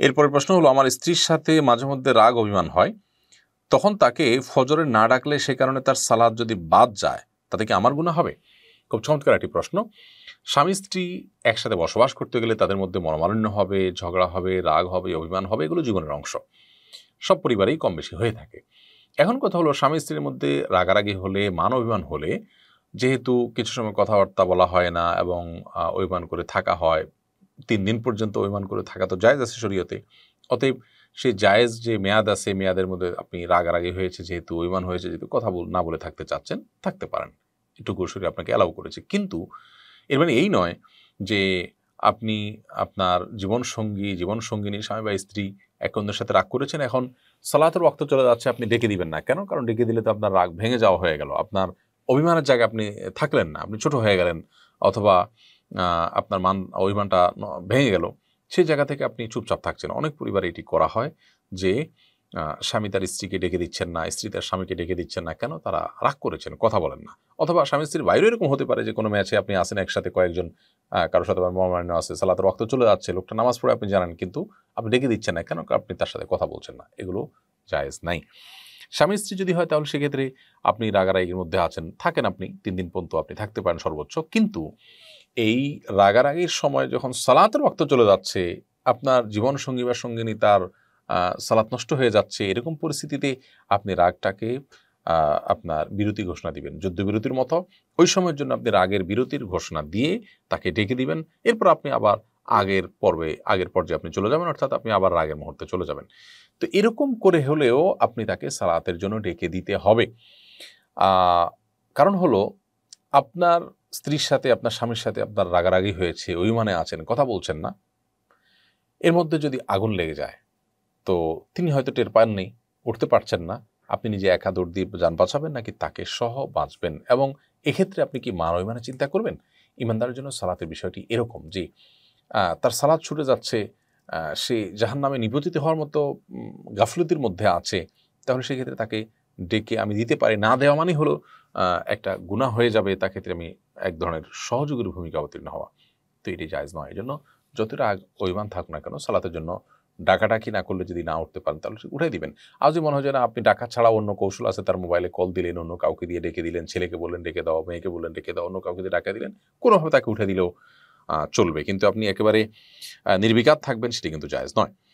এরপরের প্রশ্ন হলো, আমার স্ত্রীর সাথে মাঝে মধ্যে রাগ অভিমান হয়, তখন তাকে ফজরে না ডাকলে সে কারণে তার সালাত যদি বাদ যায় তাতে কি আমার গুনাহ হবে? খুব চমৎকার একটি প্রশ্ন। স্বামী স্ত্রী একসাথে বসবাস করতে গেলে তাদের মধ্যে মনোমালিন্য হবে, ঝগড়া হবে, রাগ হবে, অভিমান হবে, এগুলো জীবনের অংশ, সব পরিবারেই কম বেশি হয়ে থাকে। এখন কথা হলো, স্বামী স্ত্রীর মধ্যে রাগারাগি হলে, মান অভিমান হলে, যেহেতু কিছু সময় কথাবার্তা বলা হয় না এবং অভিমান করে থাকা হয়, 3 দিন পর্যন্ত অভিমান করে থাকা তো জায়েজ আছে শরীয়তে। অতএব সেই জায়েজ যে মেয়াদ আছে, মেয়াদের মধ্যে আপনি রাগারাগি হয়েছে যেহেতু, অভিমান হয়েছে যেহেতু, কথা না বলে থাকতে চাচ্ছেন, থাকতে পারেন, এটুকু শরীর আপনাকে অ্যালাউ করেছে। কিন্তু এর মানে এই নয় যে আপনি আপনার জীবনসঙ্গিনী স্বামী বা স্ত্রী একে অন্যের সাথে রাগ করেছেন, এখন সালাতের ওয়াক্ত চলে যাচ্ছে, আপনি ডেকে দিবেন না। কেন? কারণ ডেকে দিলে তো আপনার রাগ ভেঙে যাওয়া হয়ে গেল, আপনার অভিমানের জায়গায় আপনি থাকলেন না, আপনি ছোট হয়ে গেলেন, অথবা আপনার অভিমানটা ভেঙে গেল। সেই জায়গা থেকে আপনি চুপচাপ থাকছেন। অনেক পরিবারে এটি করা হয় যে স্বামী তার স্ত্রীকে ডেকে দিচ্ছেন না, স্ত্রী তার স্বামীকে ডেকে দিচ্ছেন না। কেন? তারা রাগ করেছেন, কথা বলেন না। অথবা স্বামী স্ত্রীর বাইরেও এরকম হতে পারে যে কোনো ম্যাচে আপনি আসেন একসাথে কয়েকজন, কারোর সাথে মনোমালিন্য আছে, সালাতের ওয়াক্ত চলে যাচ্ছে, লোকটা নামাজ পড়ে আপনি জানেন, কিন্তু আপনি ডেকে দিচ্ছেন না। কেন? আপনি তার সাথে কথা বলছেন না। এগুলো জায়েজ নাই। স্বামী স্ত্রী যদি হয় তাহলে সেক্ষেত্রে আপনি রাগারাগির মধ্যে আছেন, থাকেন, আপনি 3 দিন পর্যন্ত আপনি থাকতে পারেন সর্বোচ্চ। কিন্তু এই রাগারাগির সময় যখন সালাতের ওয়াক্ত চলে যাচ্ছে, আপনার জীবনসঙ্গী বা সঙ্গিনী তার সালাত নষ্ট হয়ে যাচ্ছে, এরকম পরিস্থিতিতে আপনি রাগটাকে আপনার বিরতি ঘোষণা দিবেন, যুদ্ধবিরতির মতো। ওই সময়ের জন্য আপনি রাগের বিরতির ঘোষণা দিয়ে তাকে ডেকে দিবেন। এরপর আপনি আবার আগের পর্যায়ে আপনি চলে যাবেন, অর্থাৎ আপনি আবার রাগের মুহূর্তে চলে যাবেন। তো এরকম করে হলেও আপনি তাকে সালাতের জন্য ডেকে দিতে হবে। কারণ হলো, আপনার স্ত্রীর সাথে, আপনার স্বামীর সাথে আপনার রাগারাগি হয়েছে, অভিমানে আছেন, কথা বলছেন না, এর মধ্যে যদি আগুন লেগে যায় তো তিনি হয়তো টের পাননি, উঠতে পারছেন না, আপনি নিজে একা দৌড় দিয়ে যান বাঁচাবেন নাকি তাকে সহ বাঁচবেন? এবং এক্ষেত্রে আপনি কি মান অভিমানে চিন্তা করবেন? ইমানদারের জন্য সালাতের বিষয়টি এরকম যে তার সালাত ছুটে যাচ্ছে, সে জাহান্নামে নিপতিত হওয়ার মতো গাফলতির মধ্যে আছে, তাহলে সেক্ষেত্রে তাকে ডেকে আমি দিতে পারি, না দেওয়া মানে হলো একটা গুনাহ হয়ে যাবে, তার ক্ষেত্রে আমি এক ধরনের সহযোগীর ভূমিকা অবতীর্ণ হওয়া। তো এটি জায়েজ নয়। এই জন্য যতটা অভিমান থাকুক না কেন, সালাতের জন্য ডাকাডাকি না করলে যদি না উঠতে পারেন তাহলে উঠাই দিবেন। আর যদি মনে হয় যে না, আপনি ডাকা ছাড়া অন্য কৌশল আছে, তার মোবাইলে কল দিলেন, অন্য কাউকে দিয়ে ডেকে দিলেন, ছেলেকে বললেন ডেকে দাও, মেয়েকে বললেন ডেকে দাও, অন্য কাউকে দিয়ে ডাকা দিলেন, কোনোভাবে তাকে উঠে দিলেও চলবে, কিন্তু আপনি একেবারে নির্বিকার থাকবেন, সেটি কিন্তু জায়েজ নয়।